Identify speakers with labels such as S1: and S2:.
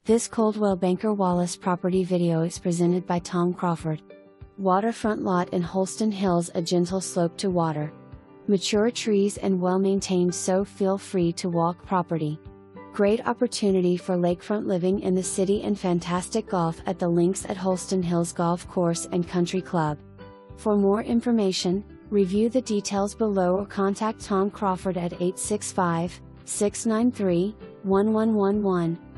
S1: This Coldwell Banker Wallace property video is presented by Tom Crawford. Waterfront lot in Holston Hills, a gentle slope to water. Mature trees and well maintained, so feel free to walk property. Great opportunity for lakefront living in the city and fantastic golf at the links at Holston Hills Golf Course and Country Club. For more information, review the details below or contact Tom Crawford at 865-693-1111.